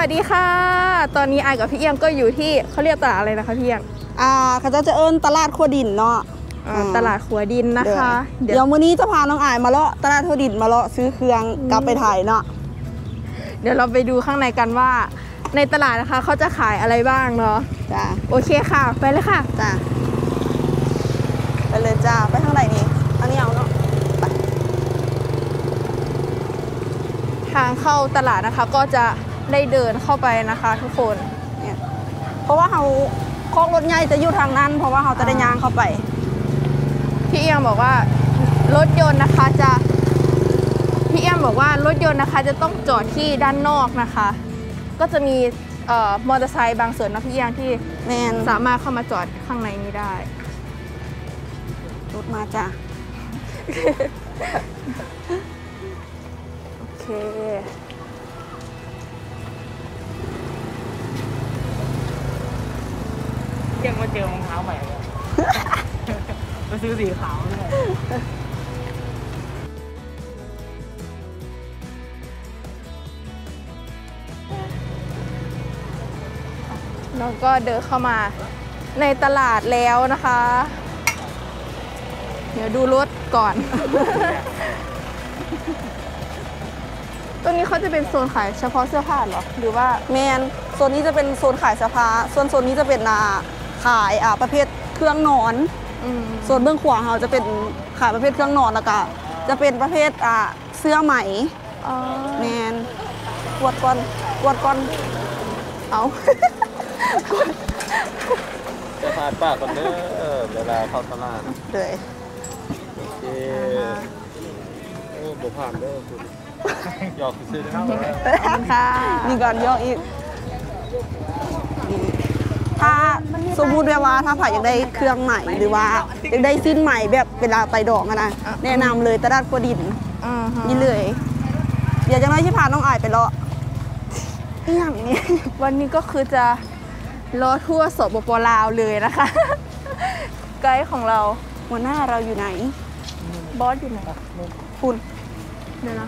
วัสดีค่ะตอนนี้ไอกับพี่เอียงก็อยู่ที่เขาเรียกตลาดอะไรนะคะพี่เอียงเขาจะเอิ้นตลาดขัวดินเนาะตลาดขัวดินนะคะเดี๋ยวมื้อนี้จะพาน้องอายมาเลาะตลาดขัวดินมาเลาะซื้อเครื่องกลับไปถ่ายเนาะเดี๋ยวเราไปดูข้างในกันว่าในตลาดนะคะเขาจะขายอะไรบ้างเนาะจ้าโอเคค่ะไปเลยค่ะจ้าไปเลยจ้าไปทางไหนนี่อันนี้เอาเนาะทางเข้าตลาดนะคะก็จะได้เดินเข้าไปนะคะทุกคนเนี่ยเพราะว่าเขาโค้งรถใหญ่จะอยู่ทางนั้นเพราะว่าเขาจะได้ย่างเข้าไปพี่เอียงบอกว่ารถยนต์นะคะพี่เอียงบอกว่ารถยนต์นะคะจะต้องจอดที่ด้านนอกนะคะก็จะมีมอเตอร์ไซค์บางส่วนนะพี่เอียงที่สามารถเข้ามาจอดข้างในนี้ได้รถมาจ้ะโอเคยังมาเจอรองเท้าใหม่เลยมาซื้อสีขาวเลยน้องก็เดินเข้ามาในตลาดแล้วนะคะเดี๋ยวดูรถก่อน ตรงนี้เขาจะเป็นโซนขายเฉพาะเสื้อผ้าเหรอหรือว่าแมนโซนนี้จะเป็นโซนขายเสื้อผ้าส่วนโซนนี้จะเป็นขายประเภทเครื่องนอนโซนเบื้องขวาเขาจะเป็นขายประเภทเครื่องนอนแล้วก็จะเป็นประเภทเสื้อไหมแมนกวดก่อนเอาจะผ่านปากกันเด้อเวลาเข้าตลาดเลยโอเคโอ้บ่ผ่านเด้อคุณหยอกซื้อนะครับค่ะมีก่อนยกอีกถ้าสมมุติว่าถ้าผ่าอยากได้เครื่องใหม่หรือว่าอยากได้สิ้นใหม่แบบเวลาไปดอกนะแนะนำเลยตลาดขัวดินนี่เลยเดี๋ยวจะน้อยที่พาน้องอายไปเลาะอย่างนี้วันนี้ก็คือจะเลาะทั่วสปป.ลาวเลยนะคะไกด์ของเราหัวหน้าเราอยู่ไหนบอสอยู่ไหนคุณเดี๋ยวนะ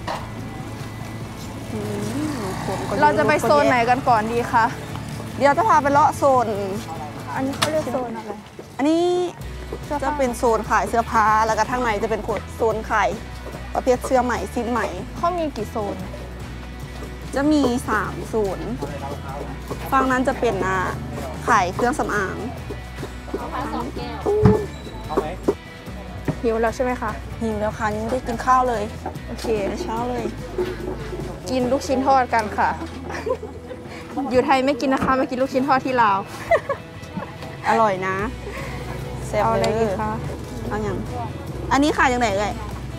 เราจะไปโซนไหนกันก่อนดีคะเดี๋ยวจะพาไปเลาะโซนอันนี้เขาเรียกโซนอะไรอันนี้จะเป็นโซนขายเสื้อผ้าแล้วก็ทางในจะเป็นโซนขายประเภทเสื้อใหม่สิ้นใหม่เขามีกี่โซนจะมี3โซนฝั่งนั้นจะเป็นขายเครื่องสำอางหิวแล้วใช่ไหมคะหิวแล้วค่ะยังไม่ได้กินข้าวเลยโอเคเช้าเลยกินลูกชิ้นทอดกันค่ะอยู่ไทยไม่กินนะคะมากินลูกชิ้นทอดที่ลาวอร่อยนะแซ่บเลยค่ะเอาอย่างอันนี้ขายยังไงเลย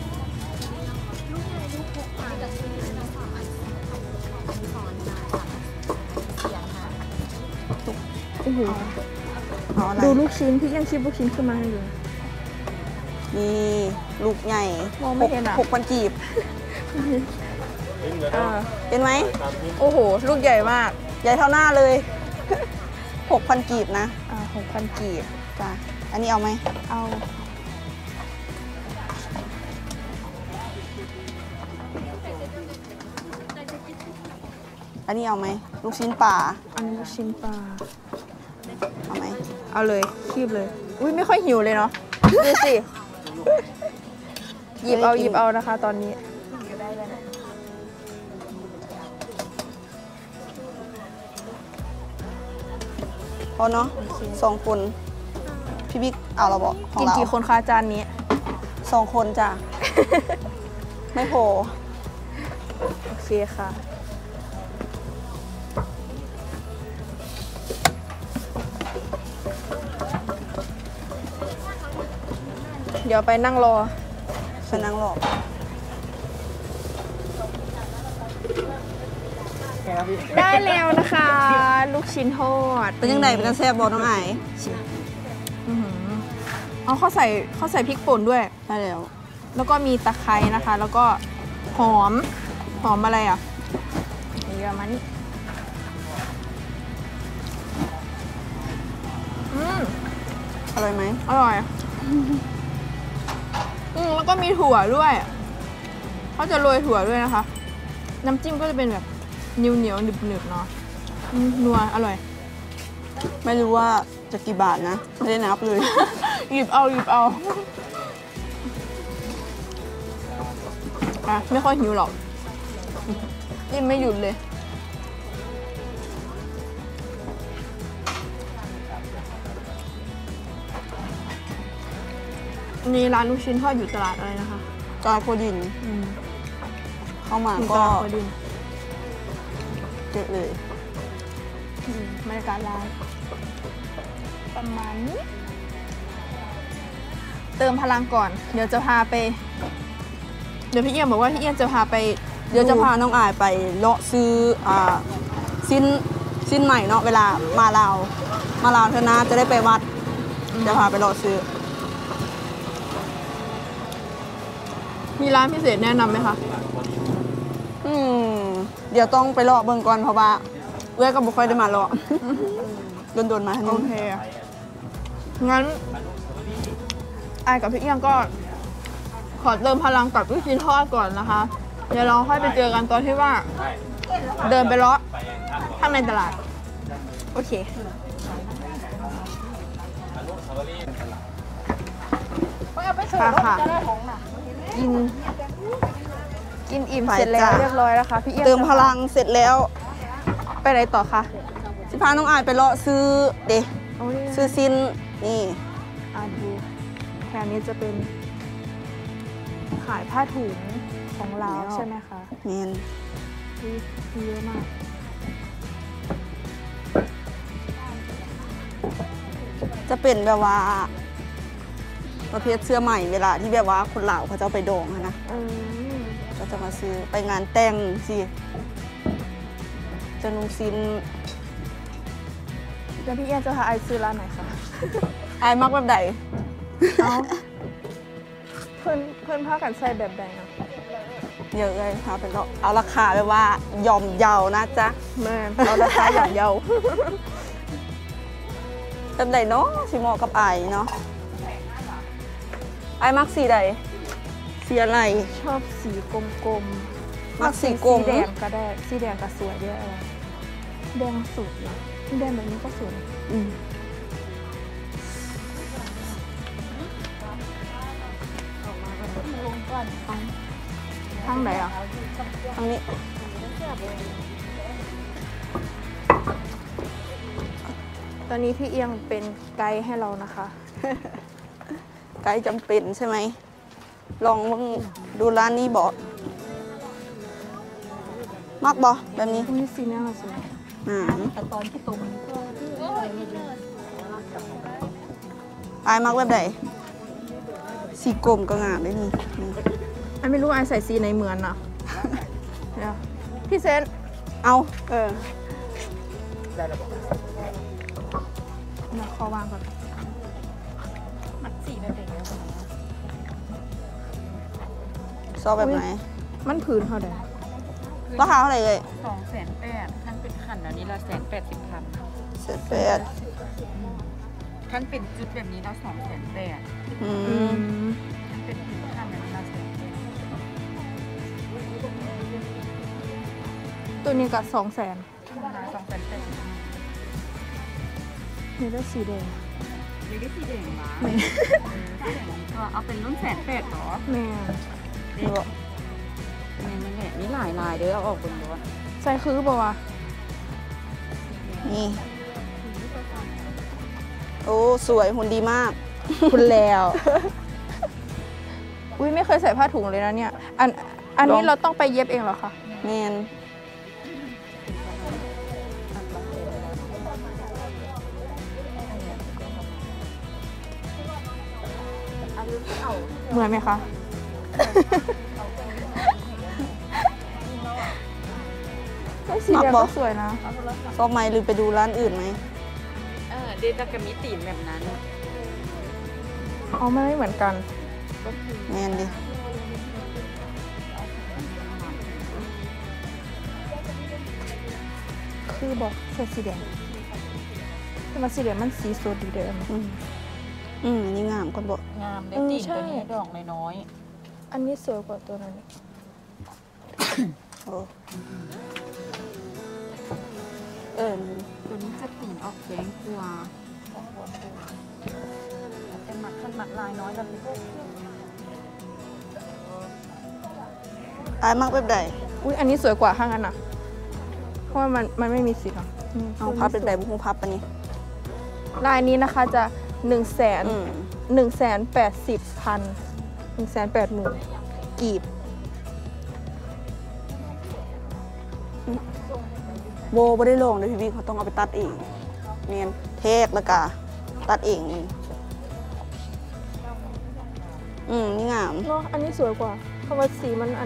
ดูลูกชิ้นพี่ยังคิดลูกชิ้นขึ้นมาอยู่นี่ลูกใหญ่6,000 กีบเป็นไหมโอ้โหลูกใหญ่มากใหญ่เท่าหน้าเลย 6,000 กีบนะ 6,000 กีบจ้ะอันนี้เอาไหมเอาอันนี้เอาไหมลูกชิ้นปลาอันนี้ลูกชิ้นปลาเอาไหมเอาเลยคีบเลยอุ้ยไม่ค่อยหิวเลยเนาะดูสิหยิบเอานะคะตอนนี้พอเนาะ2 คนพี่บิ๊กเอาเราบอกกินกี่คนคะจานนี้ 2 คนจ้ะ ไม่พอโอเคค่ะเดี๋ยวไปนั่งรอได้แล้วนะคะลูกชิ้นทอดเป็นยังไงเป็นแซ่บบอกน้องไอเขาใส่พริกป่นด้วยได้แล้วก็มีตะไคร้นะคะแล้วก็หอมอะไรอ่ะเยอะมานี่อร่อยไหมอร่อยแล้วก็มีถั่วด้วยเขาจะโรยถั่วด้วยนะคะน้ำจิ้มก็จะเป็นแบบเหนียวหนึบๆเนาะนัวอร่อยไม่รู้ว่าจะกี่บาทนะ ไม่ได้นับเลยหยิบเอาอ่ะไม่ค่อยหิวหรอกยิ่งไม่หยุดเลยนี่ร้านลูกชิ้นทอดอยู่ตลาดอะไรนะคะจอยโพดิน เข้ามาอยู่ตก็ลาดโคดินเจอเลยบรรยากาศร้านประมาณนี้ เติมพลังก่อน เดี๋ยวจะพาไป เดี๋ยวพี่เอี้ยมบอกว่าพี่เอี้ยมจะพาไปเดี๋ยวจะพาน้องอายไปเลาะซื้อสิ้นใหม่เนาะเวลามาลาวเธอนะจะได้ไปวัด จะพาไปเลาะซื้อมีร้านพิเศษแนะนำไหมคะเดี๋ยวต้องไปเลาะเบิ่งก่อนเพราะว่าเอื้อยก็บ่ค่อยได้มาเลาะ โดนๆมาโอเค งั้นไอายกับพี่เอี้ยงก็ขอเติมพลังกับลูกชิ้นทอดก่อนนะคะ เดี๋ยวเราค่อยไปเจอกันตอนที่ว่า เดินไปเลาะข้างในตลาด โอเคค่ะกินอิ่มเสร็จแล้วเรียบร้อยแล้วค่ะพี่เอี้ยงเติมพลังเสร็จแล้วไปไหนต่อคะสิพาน้องอายไปเลาะซื้อซื้อสิ้นนี่ดูแถวนี้จะเป็นขายผ้าถุงของเราวใช่ไหมคะแม่นมีเยอะมากจะเป็นแบบว่า ประเภทเสื้อใหม่เวลาที่แบบว่าคนลาวเขาจะเอาไปโด่งอะนะก็จะมาซื้อไปงานแต่งสิจะนุ่งสิ้นแล้วพี่เอี้ยนจะพาไอซื้อร้านไหนคะอายมักแบบใดเอาเพื่อนพากันใส่แบบใดนะเยอะเลยพาไปเลาะเอาราคาแบบว่ายอมเยานะจ๊ะแม่เราราคาอย่างเยาแบบใดเนาะสีเหมาะกับอายเนาะอายมักสีใดสีอะไรชอบสีกลมๆมักสีกลมสีแดงก็ได้สีแดงก็สวยด้วยอะไรแดงสุดนะแดงแบบนี้ก็สวย ทางไหนอ่ะทางนี้ตอนนี้พี่เอียงเป็นไกด์ให้เรานะคะไกด์จำเป็นใช่ไหม ลองมึงดูร้านนี้บอกมักบอแบบนี้อุ้ยสีนี้สวยแต่ตอนที่ตรงอายมักแบบไหนสีกลมก็งามเลยนี่ไอไม่รู้ไอใส่สีไหนเหมือนอ่ะ เดี๋ยวพี่เซนเอานะขอวางก่อนชอบแบบไหนมันผืนเท่าไหร่ราคาเท่าไหร่เลย 280,000ขั้นเป็นขันอันนี้เรา180,000 เสร็จแปดขั้นเป็นจุดแบบนี้เรา280,000 อืมขั้นเป็นผิวขันอันนี้เรา180,000 ตัวนี้กับ200,000 280,000 นี่ได้สีแดงนี่ได้สีแดงมาก็เอาเป็นรุ่น180,000หรอแม่ดูบอกนี่นั่นแหละนี่หลายลายเด้อเอาออกบนรถใส่คือบอกว่านี่ โอ้สวยหุ่นดีมากคุณแล้ว อุ้ยไม่เคยใส่ผ้าถุงเลยนะเนี่ย อันนี้เราต้องไปเย็บเองเหรอคะแมนเหมือนไหมคะสีแดงก็สวยนะชอบไหมหรือไปดูร้านอื่นไหมเดตากามิตีนแบบนั้นอ๋อมันไม่เหมือนกันแมนดิคือบอกใส่สีแดงแต่มาสีแดงมันสีสดดีเดิมอันนี้งามก่อนบอกงามได้ตีนตัวนี้ดอกน้อยอันนี้สวยกว่าตัวนั้นโอ้อายมากแบบใดอุ้ยอันนี้สวยกว่าข้างนั้นอ่ะ เพราะว่ามันไม่มีสีหรอกเอาพับเป็นใดบุ้งพับอันนี้ลายนี้นะคะจะ180,000 อืม 180,000 กีบโบไม่ได้ลงเลยพี่เขาต้องเอาไปตัดเองเมียนเทกแล้วก็ตัดเองนี่นี่งามเนาะอันนี้สวยกว่า เพราะว่าสีมันอัน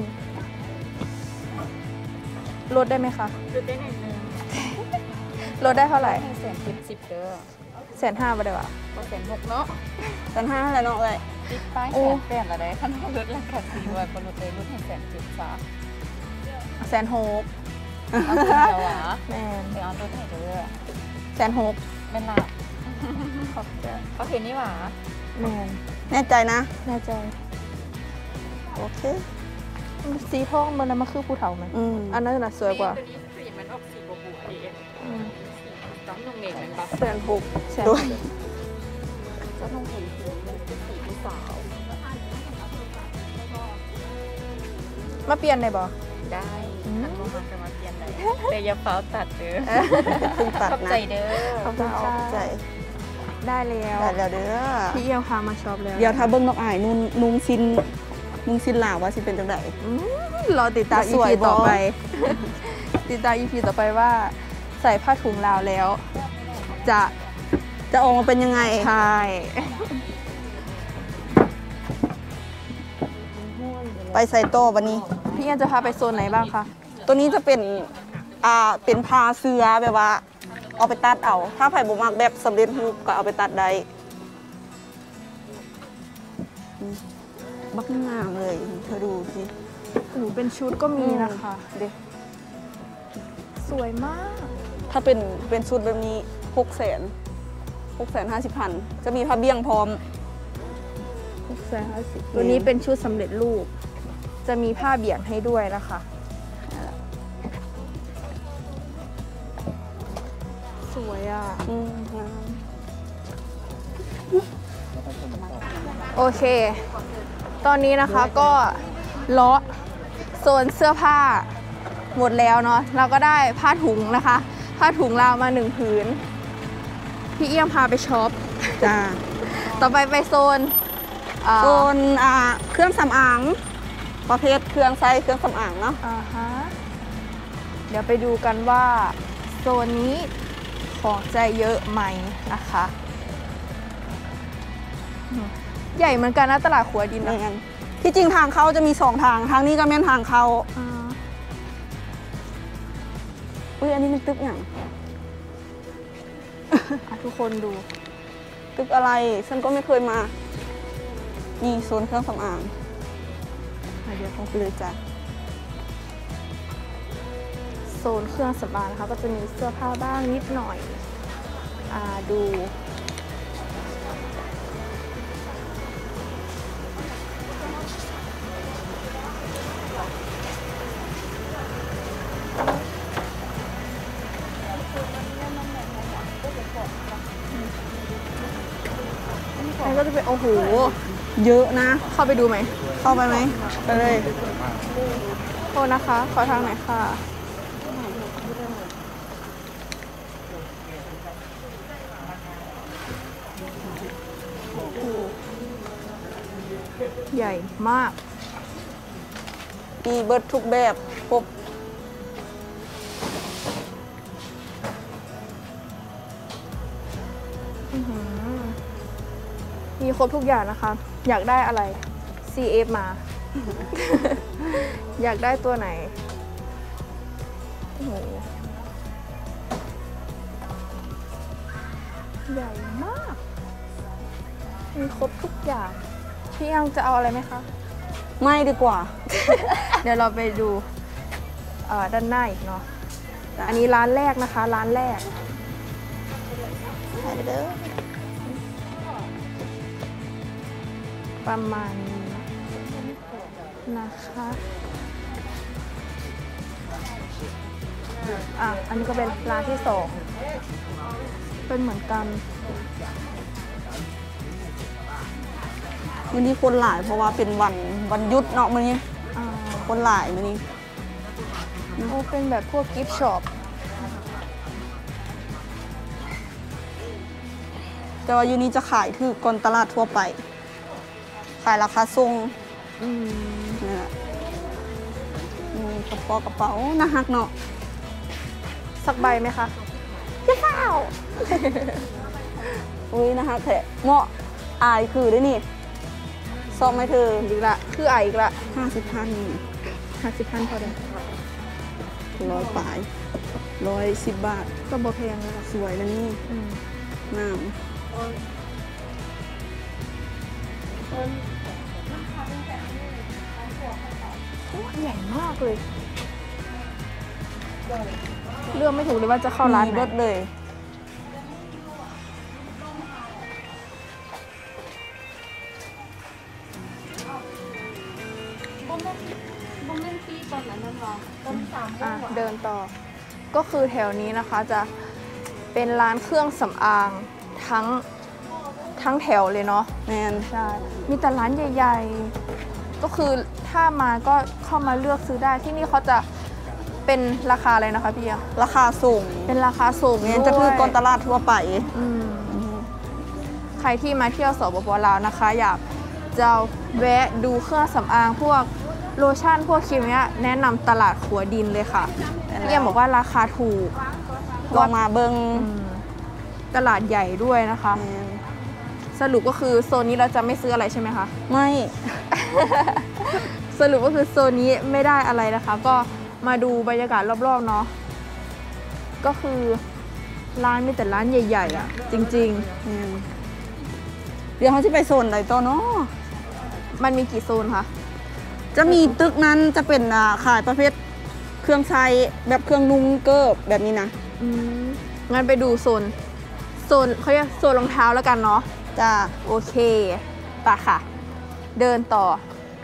ลดได้ไหมคะจุดได้หน่อยนึงลดได้เท่าไหร่ให้110เด้อ 150,000ไปเลยวะก็160เนาะ 1,500อะไรเนาะเลยติดป้ายโอ้ 180อะไรคันให้ลดราคา400คนลดเลยลดให้170ซะ 160,000 เอาเดียวหวะแม่นเดี๋ยวเอาลดให้เด้อ 160,000 เป็นละขอบใจโอเคนี่หว่าแม่นแน่ใจนะแน่ใจโอเคสีทองมันมาคือภูเขาไหม อันนั้นน่ะสวยกว่าตัวนี้สีมันออกสีบัวๆดีเอ็มอืมต้องนุ่งเมฆมันปะ 160,000ด้วยจะต้องเห็นสีมันเป็นสีผู้สาวมาเปลี่ยนได้บ่ได้ทันโมมันจะมาเปลี่ยนได้แต่อย่าเฝ้าตัดเด้อเพิ่งตัดขอบนะใจเด้อขอบคุณค่ะใจได้แล้วได้แล้วเด้อพี่เอียวพามาช็อปแล้วเดี๋ยวถ้าเบิ้งนกอายนุ่งซินหลาวว่าสิเป็นจังไดรอติดตามสวย EP ต่อบ่ไป ติดตาม EP ต่อไปว่าใส่ผ้าถุงลาวแล้ว จะจะออกมาเป็นยังไงใช่ไปใส่โต้วันนี้พี่เอียวจะพาไปโซนไหนบ้างคะตัวนี้จะเป็นพาเสือแบบว่า เอาไปตัดเอา ถ้าไผ่บ่มักแบบสำเร็จรูปก็เอาไปตัดได้บักงามเลยเธอดูสิโอ้โหเป็นชุดก็มีนะคะเด็กสวยมากถ้าเป็นชุดแบบนี้650,000 จะมีผ้าเบี้ยงพร้อม 650ตัวนี้เป็นชุดสำเร็จรูป จะมีผ้าเบี่ยงให้ด้วยนะคะ สวยอ่ะงามโอเค ตอนนี้นะคะก็เลาะโซนเสื้อผ้าหมดแล้วเนาะ เราก็ได้ผ้าถุงนะคะ ผ้าถุงลาวมา1 ผืน พี่เอี้ยมพาไปช็อปจ้าต่อไปไปโซนโซนเครื่องสำอางประเภทเครื่องใช้เครื่องสำอางเนาะอ่าฮะ เดี๋ยวไปดูกันว่าโซนนี้ของจะเยอะไหมนะคะใหญ่เหมือนกันนะตลาดขัวดินนะที่จริงทางเข้าจะมี2 ทาง ทางนี้ก็แม่นทางเข้า อุ้ยอันนี้มันตึกอย่างทุกคนดูตึกอะไร ฉันก็ไม่เคยมา นี่โซนเครื่องสำอางเดี๋ยวเอาไปเลยจ้ะโซนเครื่องสำอางนะคะ ก็จะมีเสื้อผ้าบ้างนิดหน่อย ดูอันนี้ก็จะเป็นโอ้โหเยอะนะเข้าไปดูไหมเข้าไปไหมไปเลยโทษนะคะ ขอทางไหนอยค่ะ ใหญ่มากมีเบิร์ดทุกแบบครบมีครบทุกอย่างนะคะ อยากได้อะไร CF มา อยากได้ตัวไหนโอ้โหใหญ่มาก มีครบทุกอย่าง พี่ยังจะเอาอะไรไหมคะไม่ดีกว่าเดี๋ยวเราไปดูด้านหน้าอีกเนาะ อันนี้ร้านแรกนะคะ ร้านแรกไปเด้อประมาณนี้นะคะ อันนี้ก็เป็นร้านที่2เป็นเหมือนกันวันนี้คนหลายเพราะว่าเป็นวันหยุดเนาะมื้อนี้คนหลายมานี่โอ้เป็นแบบพวกกิฟต์ช็อปแต่ว่ายูนี้จะขายถือกอนตลาดทั่วไป ขายราคาทรงนี่แหละกระเป๋าน่าฮักเนาะสักใบไหมคะอุ้ยน่าฮักแท้เหมาะอายคือได้นี่ซองไหมเธออีกละคืออีกละ 50,000 50,000พอได้ 100 ปลาย110 บาทก็บ่แพงเลยสวยแล้วนี่งามโอ้ใหญ่มากเลยเลือกไม่ถูกเลยว่าจะเข้าร้านมีไหนเบิดเลยบ่แม่นปีตอนนั้นนั่นหรอต้น3 อ่ะเดินต่อ ก็คือแถวนี้นะคะจะเป็นร้านเครื่องสำอางทั้งแถวเลยเนาะแมนใช่ มีแต่ร้านใหญ่ๆ ก็คือถ้ามาก็เข้ามาเลือกซื้อได้ที่นี่เขาจะเป็นราคาอะไรนะคะพี่อะราคาสูงเป็นราคาสูงแมด้วยนจะคือกอนตลาดทั่วไปอืมใครที่มาเที่ยวสปป.ลาวนะคะ อยากจะแวะดูเครื่องสำอางพวกโลชั่นพวกครีมเนี้ยแนะนำตลาดขัวดินเลยค่ะพี่เอ็มบอกว่าราคาถูกลองมาเบิงตลาดใหญ่ด้วยนะคะแม่นสรุปก็คือโซนนี้เราจะไม่ซื้ออะไรใช่ไหมคะไม่สรุปก็คือโซนนี้ไม่ได้อะไรนะคะ ก็มาดูบรรยากาศรอบๆเนาะก็คือร้านมีแต่ร้านใหญ่ๆอ่ะจริงแม่นเดี๋ยวเขาจะไปโซนไหนต่อเนาะๆ มันมีกี่โซนคะจะมีตึกนั้นจะเป็นขายประเภทเครื่องใช้แบบเครื่องนุ่งเกิบแบบนี้นะงั้นไปดูโซนเขาเรียกโซนรองเท้าแล้วกันเนาะจ้าโอเคไปค่ะ เดินต่อ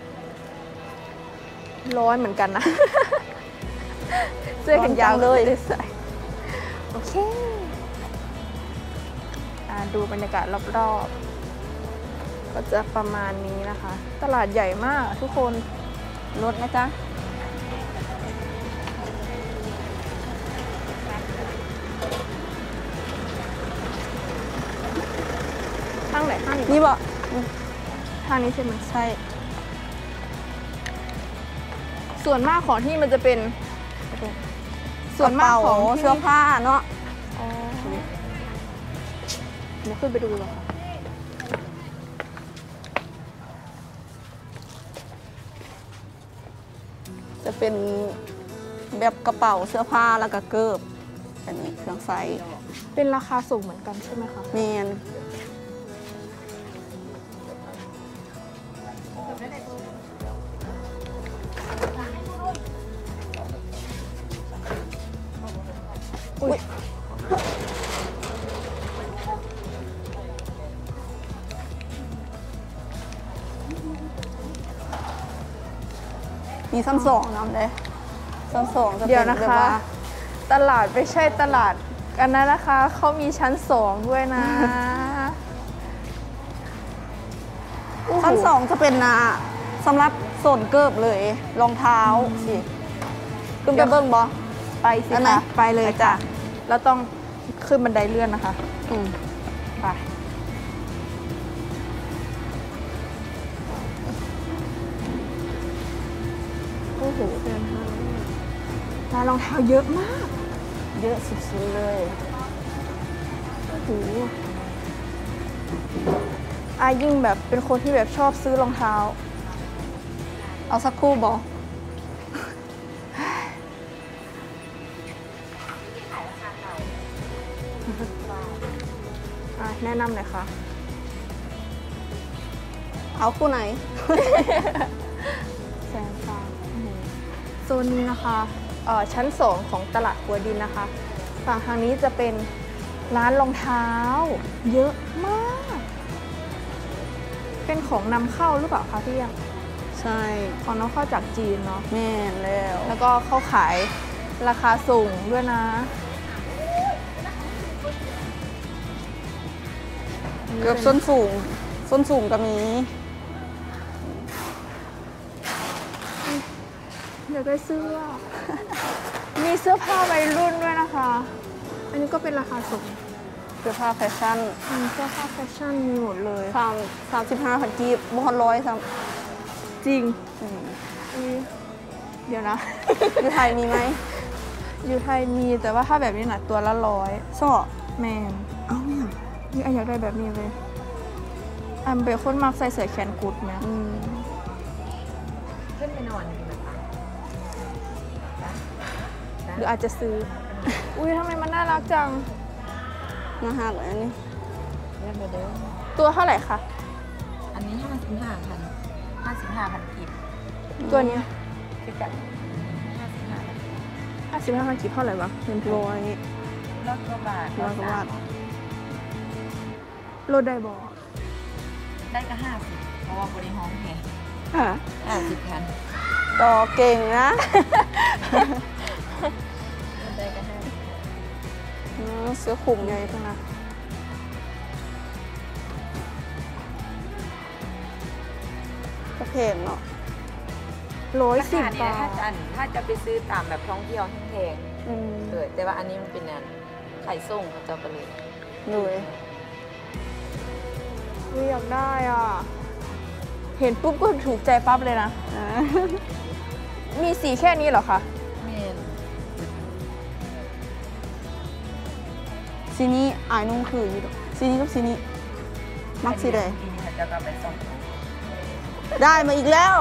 ร้อนเหมือนกันนะ เสื้อแขนยาวเลยใส่โอเคดูบรรยากาศรอบๆ ก็จะประมาณนี้นะคะ ตลาดใหญ่มากทุกคนรถไหมจ๊ะข้างไหนข้างนี้นี่บอกทางนี้ใช่ไหมใช่ส่วนมากของที่มันจะเป็น ส่วนมากของที่เสื้อผ้าเนาะอ๋อเดี๋ยวขึ้นไปดูเลยค่ะจะเป็นแบบกระเป๋าเสื้อผ้าแล้วก็เกิบอันนี้เครื่องใช้เป็นราคาสูงเหมือนกันใช่ไหมคะแมนอุ้ยมีซ้ำสองน้ำเลยซ้ำสองจะเดี๋เป็ยวน นะแบบคะว่าตลาดไม่ใช่ตลาดอันนั้นนะคะเขามีชั้น2ด้วยนะชั้นสองจะเป็นสำหรับโซนเกิบเลยรองเท้าสิขึ้นไปเบิ้งบอไปสิได้ไหมคะไปเลยไปจ้ะจ้ะแล้วต้องขึ้นบันไดเลื่อนนะคะอืมไปโอ้โหร้านรองเท้าเยอะมากเยอะสุดๆเลยโอ้โหยิ่งแบบเป็นคนที่แบบชอบซื้อรองเท้าเอาสักครู่บอแนะนำหน่อยค่ะเอาคู่ไหนแสงฟ้าโซนนี้นะคะชั้น2ของตลาดหัวดินนะคะ ฝั่งทางนี้จะเป็นร้านรองเท้า เยอะมาก เป็นของนำเข้าหรือเปล่าคะพี่ยังใช่ของนำเข้าจากจีนเนาะแม่นแล้วแล้วก็เขาขายราคาสูงด้วยนะเกือบส้นสูง ส้นสูงก็มีอยากได้เสื้อ มีเสื้อผ้าวัยรุ่นด้วยนะคะ อันนี้ก็เป็นราคาสูงเสื้อผ้าแฟชั่นเสื้อผ้าแฟชั่นมีหมดเลย 35,000กีบบ่ฮอด100ซ้จริงำอุ๊ยเดี๋ยวนะอยู่ไทยมีไหมอยู่ไทยมีแต่ว่าถ้าแบบนี้หนักตัวละ100 ซ่อแมนเอ้าเนี่ยนี่อันอยากได้แบบนี้เลยอันเป็นคนมักใส่เสื้อแขนกุดไหมขึ้นไปนอนดีไหมคะหรืออาจจะซื้อ อุ้ยทำไมมันน่ารักจังน่าหักเลยอันนี้เล่นไปเด้อตัวเท่าไหร่คะอันนี้55,000กีบตัวเนี้ยคือกัน55,000 55,000กีบเท่าไหร่วะเงินไทยรถกว่าบาท 100กว่าบาทลดได้บ่ได้ก็50เพราะว่าบริห้องแพงค่ะ 50,000 ต่อเก่งนะได้ก็50 เสื้อคลุมใหญ่จังนะก็เพงเนาะราคา 110 เนี่ยบาทถ้าจะไปซื้อตามแบบท่องเที่ยวแพงอืมเลยแต่ว่าอันนี้มันเป็นงานไข่ส่งเขาจะไปเลยเลยอุ๊ยอยากได้อ่ะ เห็นปุ๊บก็ถูกใจปั๊บเลยนะอ่ามีสีแค่นี้เหรอคะเมนสีนี้อายนุ่งคืออยู่ดอกสีนี้กับสีนี้ มักสีใดทีนี้เขาจะกลับไปส่งได้มาอีกแล้ว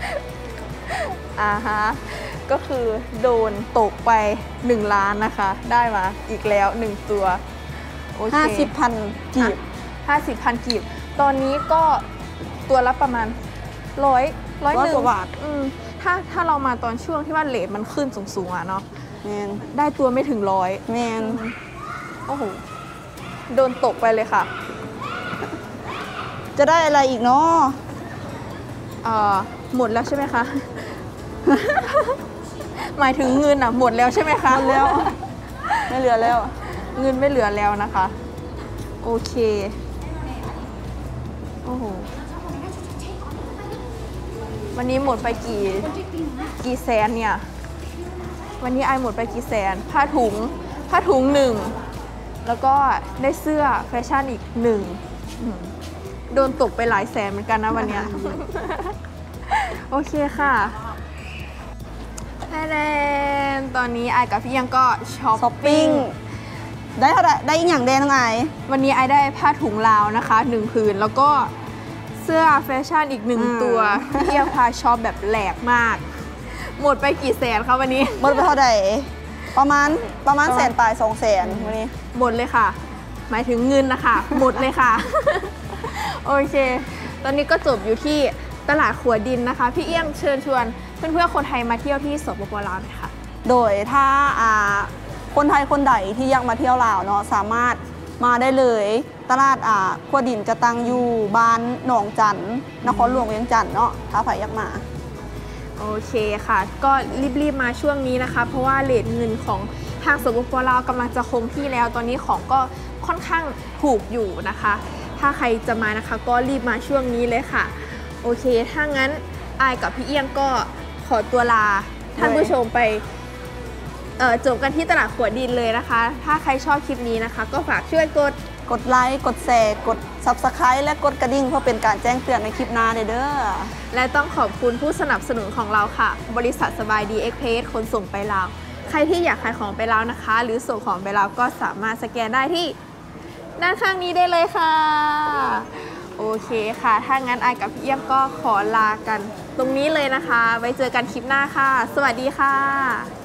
ฮะ ก็คือโดนตกไป1 ล้านนะคะ ได้มาอีกแล้ว 1 ตัว โอเค 50,000กีบ 50,000กีบ ตอนนี้ก็ตัวละประมาณ100 100 100 กว่าบาทถ้าเรามาตอนช่วงที่ว่าเรทมันขึ้นสูงๆอ่ะเนาะแมนได้ตัวไม่ถึง100 แมนโอ้โห โดนตกไปเลยค่ะจะได้อะไรอีกเนาะหมดแล้วใช่ไหมคะ หมายถึงเงินอ่ะหมดแล้วใช่ไหมคะหมดแล้ว ไม่เหลือแล้วเงินไม่เหลือแล้วนะคะ โอเค โอ้โห วันนี้หมดไปกี่แสนเนี่ย วันนี้ไอหมดไปกี่แสน ผ้าถุง1 แล้วก็ได้เสื้อแฟชั่นอีก1 โดนตกไปหลายแสนเหมือนกันนะวันเนี้ย โอเคค่ะแลนตอนนี้ไอกับพี่ยังก็ช้อช้อปปปิ้ปิ้งง ได้เท่าไหร่ได้อีกอย่างแดงทั้งไงวันนี้ไอได้ผ้าถุงลาวนะคะ1 ผืนแล้วก็เสื้อแฟชั่นอีก1 ตัวที่ยังพาช็อปแบบแหลกมาก หมดไปกี่แสนคะวันนี้หมดไปเท่าไหร่ประมาณแสนปลาย200,000วันนี้หมดเลยค่ะ หมายถึงเงินนะคะ หมดเลยค่ะ โอเค ตอนนี้ก็จบอยู่ที่ตลาดขัวดินนะคะ พี่เอี้ยงเชิญชวนเพื่อนๆคนไทยมาเที่ยวที่สปป.ลาวหน่อยค่ะโดยถ้าคนไทยคนใดที่อยากมาเที่ยวลาวเนาะสามารถมาได้เลย ตลาดขัวดินจะตั้งอยู่บ้านหนองจันทน์นครหลวงเวียงจันทน์เนาะถ้าใครอยากมาโอเคค่ะ ก็รีบๆมาช่วงนี้นะคะ เพราะว่าเรทเงินของทางสปป.ลาวกำลังจะคงที่แล้ว ตอนนี้ของก็ค่อนข้างถูกอยู่นะคะ ถ้าใครจะมานะคะก็รีบมาช่วงนี้เลยค่ะ โอเค ถ้างั้นอายกับพี่เอี้ยงก็ขอตัวลาท่านผู้ชมไปจบกันที่ตลาดขัวดินเลยนะคะ ถ้าใครชอบคลิปนี้นะคะ ก็ฝากช่วยกดไลค์กดแชร์กด Subscribe และกดกระดิ่งเพื่อเป็นการแจ้งเตือนในคลิปหน้าเด้อและต้องขอบคุณผู้สนับสนุนของเราค่ะ บริษัทสบายดีเอ็กเพรสขนส่งไปลาว ใครที่อยากขายของไปลาวนะคะ หรือส่งของไปลาวก็สามารถสแกนได้ที่ด้านข้างนี้ได้เลยค่ะ โอเคค่ะ ถ้างั้นอายกับพี่เอี้ยมก็ขอลากันตรงนี้เลยนะคะ ไว้เจอกันคลิปหน้าค่ะ สวัสดีค่ะ